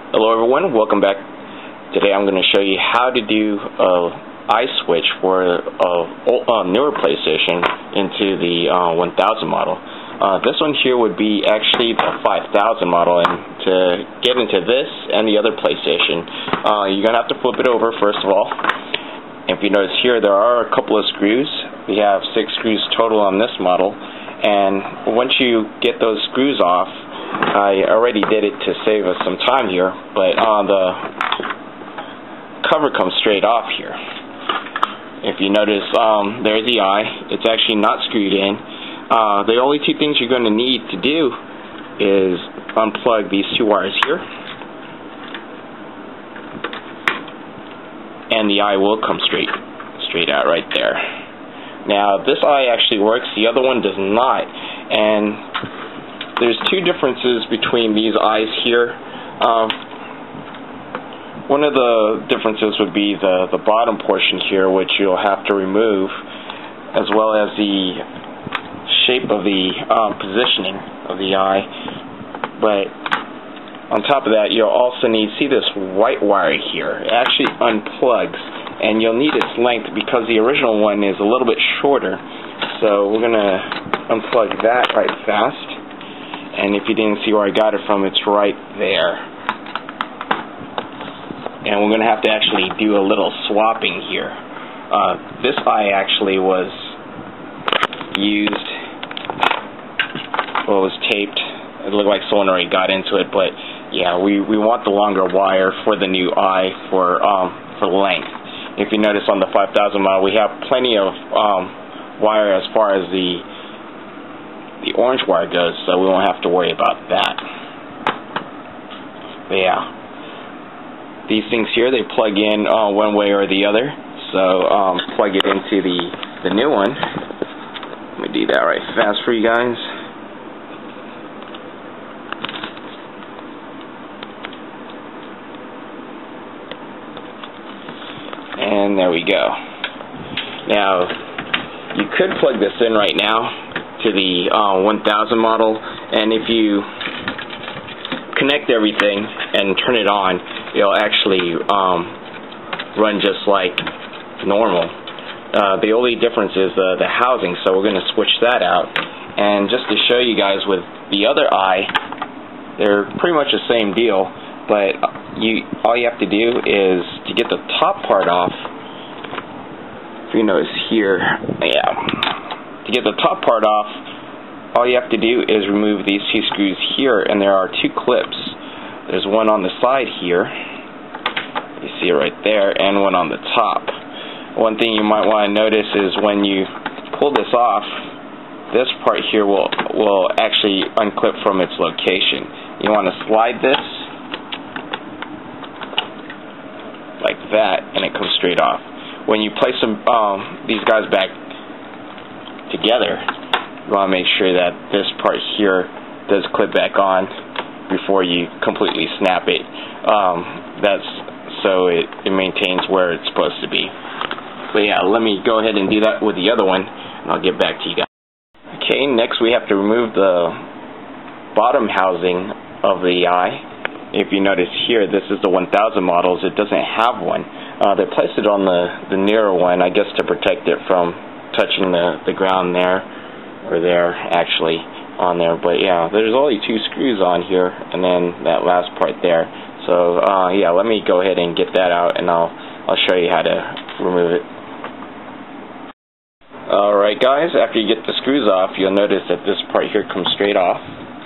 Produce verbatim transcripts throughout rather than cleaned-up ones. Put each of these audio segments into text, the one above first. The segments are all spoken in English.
Hello everyone, welcome back. Today I'm going to show you how to do a eye switch for a, a newer PlayStation into the uh, one thousand model. Uh, this one here would be actually the five thousand model, and to get into this and the other PlayStation, uh, you're going to have to flip it over first of all. If you notice here, there are a couple of screws. We have six screws total on this model, and once you get those screws off, I already did it to save us some time here, but uh, the cover comes straight off here. If you notice, um, there's the eye. It's actually not screwed in. Uh, the only two things you're going to need to do is unplug these two wires here, and the eye will come straight, straight out right there. Now, this eye actually works. The other one does not, and there's two differences between these eyes here. Um, one of the differences would be the, the bottom portion here, which you'll have to remove, as well as the shape of the um, positioning of the eye. But on top of that, you'll also need, see this white wire here, it actually unplugs, and you'll need its length because the original one is a little bit shorter. So we're going to unplug that right fast. And if you didn't see where I got it from, it's right there. And we're going to have to actually do a little swapping here. Uh, this eye actually was used, well, it was taped. It looked like someone already got into it, but yeah, we, we want the longer wire for the new eye for, um, for length. If you notice on the five thousand model, we have plenty of um, wire as far as the the orange wire goes, so we won't have to worry about that. But yeah, these things here, they plug in uh, one way or the other, so um, plug it into the, the new one. Let me do that right fast for you guys. And there we go. Now, you could plug this in right now to the uh, one thousand model, and if you connect everything and turn it on, it'll actually um, run just like normal. Uh, the only difference is the, the housing, so we're going to switch that out. And just to show you guys with the other eye, they're pretty much the same deal, but you all you have to do is to get the top part off. If you notice here, yeah. To get the top part off, all you have to do is remove these two screws here, and there are two clips. There's one on the side here, you see it right there, and one on the top. One thing you might want to notice is when you pull this off, this part here will, will actually unclip from its location. You want to slide this like that, and it comes straight off. When you place them, um, these guys back together, you want to make sure that this part here does clip back on before you completely snap it. Um, that's so it, it maintains where it's supposed to be. But yeah, let me go ahead and do that with the other one, and I'll get back to you guys. Okay, next we have to remove the bottom housing of the eye. If you notice here, this is the one thousand models. It doesn't have one. Uh, they placed it on the, the newer one, I guess, to protect it from touching the, the ground there, or there, actually, on there. But yeah, there's only two screws on here, and then that last part there. So, uh, yeah, let me go ahead and get that out, and I'll, I'll show you how to remove it. Alright guys, after you get the screws off, you'll notice that this part here comes straight off.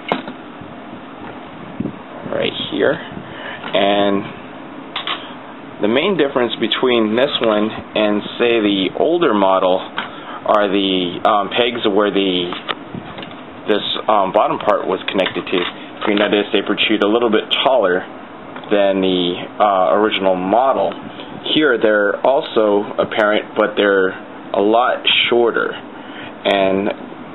Right here. And the main difference between this one and, say, the older model are the um, pegs where the this um, bottom part was connected to. If you notice, they protrude a little bit taller than the uh, original model. Here, they're also apparent, but they're a lot shorter. And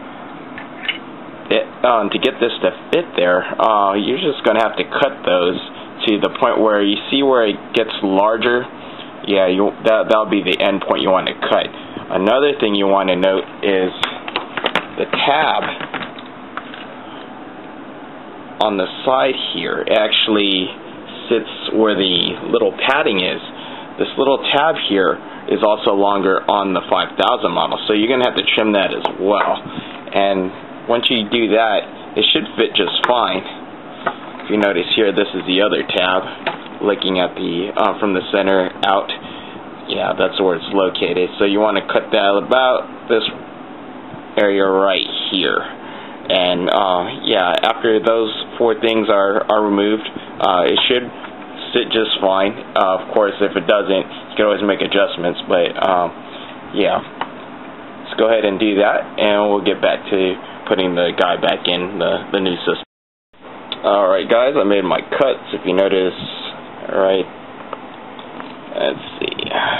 it, um, to get this to fit there, uh, you're just going to have to cut those to the point where you see where it gets larger. Yeah, you, that, that'll be the end point you want to cut. Another thing you want to note is the tab on the side here actually sits where the little padding is, this little tab here is also longer on the five thousand model, so you're going to have to trim that as well. And once you do that, it should fit just fine. If you notice here, this is the other tab, looking at the uh, from the center out. Yeah, that's where it's located. So you want to cut that about this area right here. And uh, yeah, after those four things are, are removed, uh, it should sit just fine. Uh, of course, if it doesn't, you can always make adjustments. But um, yeah, let's go ahead and do that, and we'll get back to putting the guy back in the, the new system. Alright guys, I made my cuts. If you notice, right, let's see,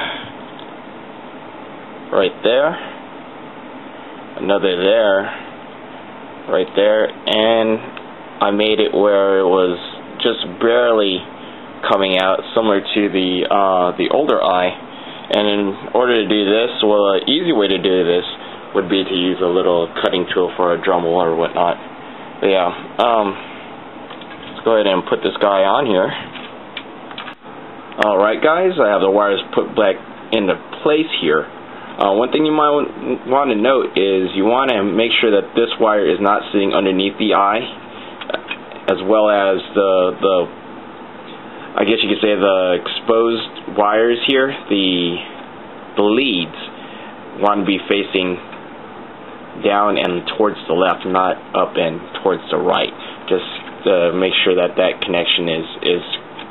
right there, another there, right there, and I made it where it was just barely coming out, similar to the uh, the older eye. And in order to do this, well, an easy way to do this would be to use a little cutting tool for a Dremel or whatnot. But yeah, um, let's go ahead and put this guy on here. Alright guys, I have the wires put back into place here. Uh, one thing you might want to note is you want to make sure that this wire is not sitting underneath the eye, as well as the, the I guess you could say the exposed wires here, the, the leads, want to be facing down and towards the left, not up and towards the right. Just to make sure that that connection is, is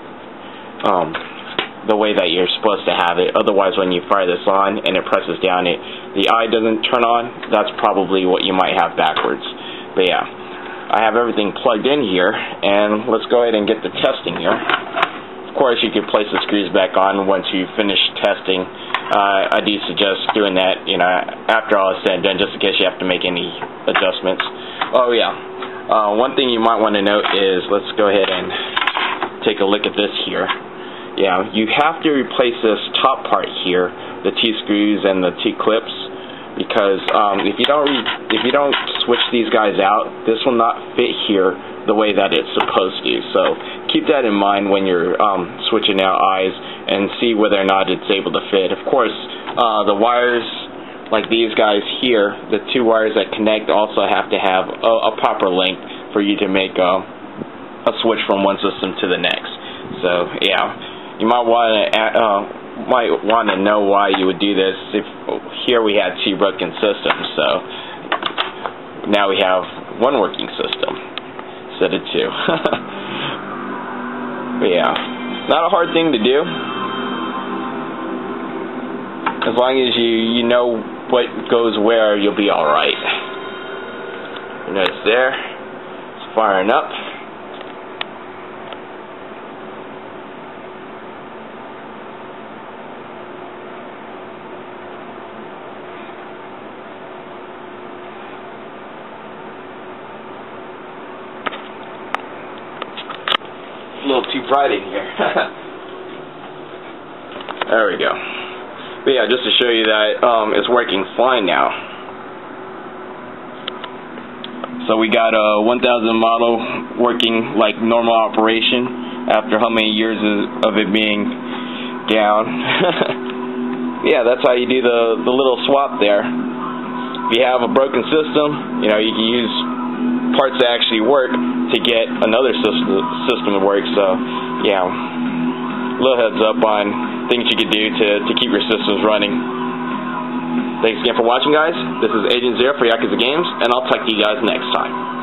um, the way that you're supposed to have it. Otherwise, when you fire this on and it presses down, it the eye doesn't turn on. That's probably what you might have backwards. But yeah, I have everything plugged in here, and let's go ahead and get the testing here. Of course, you can place the screws back on once you finish testing. Uh, I do suggest doing that, you know, after all is said and done, just in case you have to make any adjustments. Oh yeah, uh, one thing you might want to note is, let's go ahead and take a look at this here. Yeah, you have to replace this top part here, the T-screws and the T-clips, because um, if you don't re if you don't switch these guys out, this will not fit here the way that it's supposed to. So keep that in mind when you're um, switching out eyes, and see whether or not it's able to fit. Of course, uh, the wires like these guys here, the two wires that connect, also have to have a, a proper length for you to make a, a switch from one system to the next. So yeah. You might want to uh, might want to know why you would do this. If here we had two broken systems, so now we have one working system instead of two. But yeah, not a hard thing to do. As long as you you know what goes where, you'll be all right. You notice there, it's firing up. A little too bright in here. There we go. But yeah, just to show you that um, it's working fine now. So we got a one thousand model working like normal operation after how many years of it being down. Yeah, that's how you do the, the little swap there. If you have a broken system, you know, you can use parts that actually work to get another system system to work. So yeah, a little heads up on things you can do to, to keep your systems running. Thanks again for watching, guys. This is Agent Zero for Yakuza Games, and I'll talk to you guys next time.